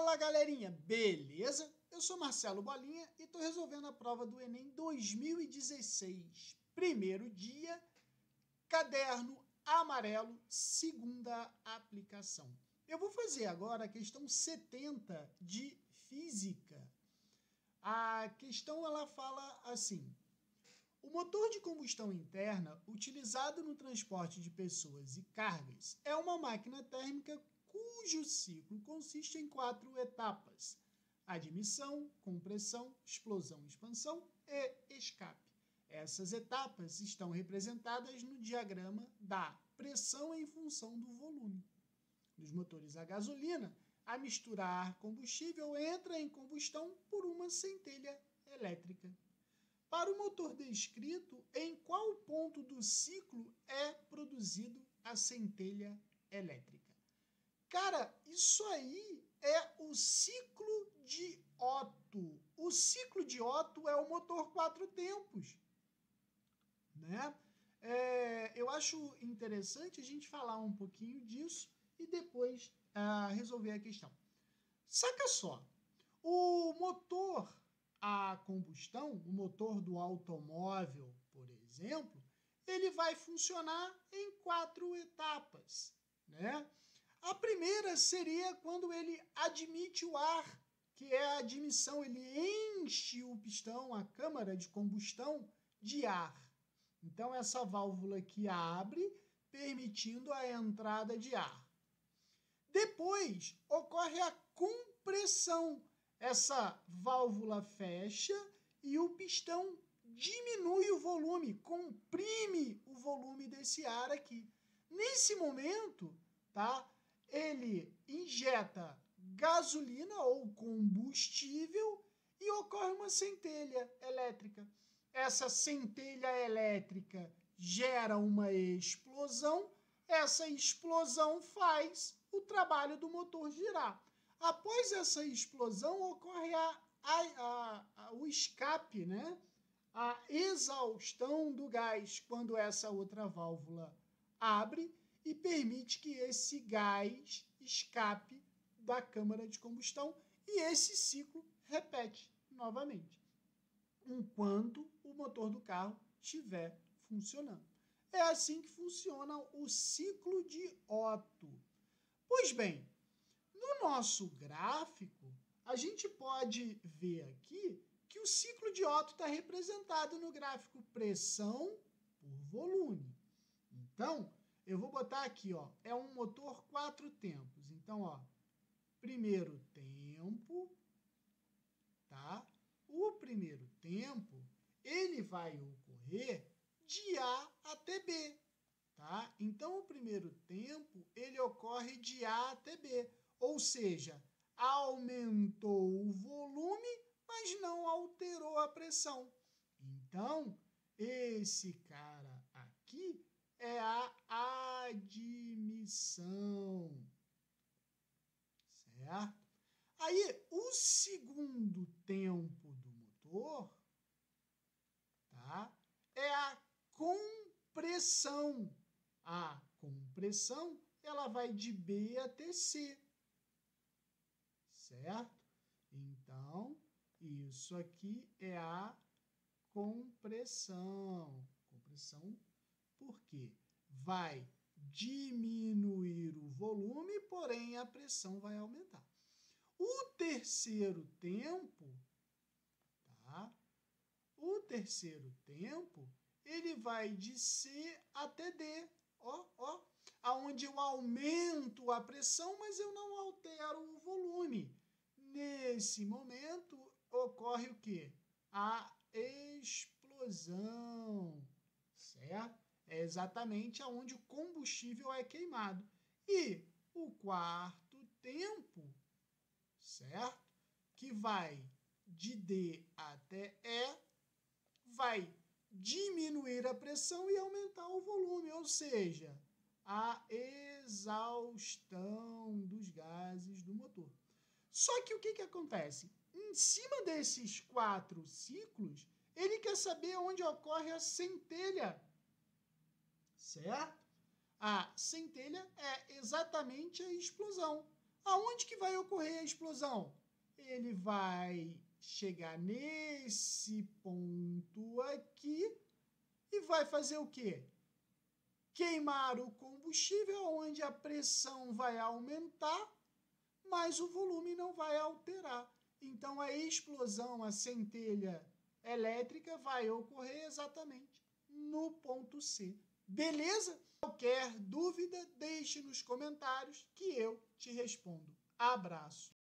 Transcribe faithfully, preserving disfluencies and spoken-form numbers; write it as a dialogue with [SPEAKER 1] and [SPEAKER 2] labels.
[SPEAKER 1] Fala, galerinha, beleza? Eu sou Marcelo Bolinha e estou resolvendo a prova do Enem dois mil e dezesseis. Primeiro dia, caderno amarelo, segunda aplicação. Eu vou fazer agora a questão setenta de física. A questão ela fala assim: o motor de combustão interna utilizado no transporte de pessoas e cargas é uma máquina térmica cujo ciclo consiste em quatro etapas: admissão, compressão, explosão, expansão e escape. Essas etapas estão representadas no diagrama da pressão em função do volume. Nos motores a gasolina, a mistura ar-combustível entra em combustão por uma centelha elétrica. Para o motor descrito, em qual ponto do ciclo é produzido a centelha elétrica? Cara, isso aí é o ciclo de Otto. O ciclo de Otto é o motor quatro tempos, né? É, eu acho interessante a gente falar um pouquinho disso e depois ah, resolver a questão. Saca só, o motor a combustão, o motor do automóvel, por exemplo, ele vai funcionar em quatro etapas, né? A primeira seria quando ele admite o ar, que é a admissão, ele enche o pistão, a câmara de combustão, de ar. Então, essa válvula aqui abre, permitindo a entrada de ar. Depois, ocorre a compressão. Essa válvula fecha e o pistão diminui o volume, comprime o volume desse ar aqui. Nesse momento, tá? Ele injeta gasolina ou combustível e ocorre uma centelha elétrica. Essa centelha elétrica gera uma explosão, essa explosão faz o trabalho do motor girar. Após essa explosão, ocorre a, a, a, a, o escape, né? A exaustão do gás, quando essa outra válvula abre e permite que esse gás escape da câmara de combustão e esse ciclo repete novamente, enquanto o motor do carro estiver funcionando. É assim que funciona o ciclo de Otto. Pois bem, no nosso gráfico, a gente pode ver aqui que o ciclo de Otto está representado no gráfico pressão por volume. Então, eu vou botar aqui, ó, é um motor quatro tempos. Então, ó, primeiro tempo, tá? O primeiro tempo, ele vai ocorrer de A até B, tá? Então, o primeiro tempo, ele ocorre de A até B. Ou seja, aumentou o volume, mas não alterou a pressão. Então, esse cara aqui é a admissão, certo? Aí, o segundo tempo do motor, tá? É a compressão. A compressão, ela vai de B até C. Certo? Então, isso aqui é a compressão. Compressão, por quê? Vai diminuir o volume, porém a pressão vai aumentar. O terceiro tempo, tá? O terceiro tempo, ele vai de C até D. Ó, ó. Onde eu aumento a pressão, mas eu não altero o volume. Nesse momento, ocorre o quê? A explosão, certo? É exatamente onde o combustível é queimado. E o quarto tempo, certo? Que vai de D até E, vai diminuir a pressão e aumentar o volume, ou seja, a exaustão dos gases do motor. Só que o que, que acontece? Em cima desses quatro ciclos, ele quer saber onde ocorre a centelha, certo? A centelha é exatamente a explosão. Aonde que vai ocorrer a explosão? Ele vai chegar nesse ponto aqui e vai fazer o quê? Queimar o combustível, onde a pressão vai aumentar, mas o volume não vai alterar. Então, a explosão, a centelha elétrica vai ocorrer exatamente no ponto C. Beleza? Qualquer dúvida, deixe nos comentários que eu te respondo. Abraço!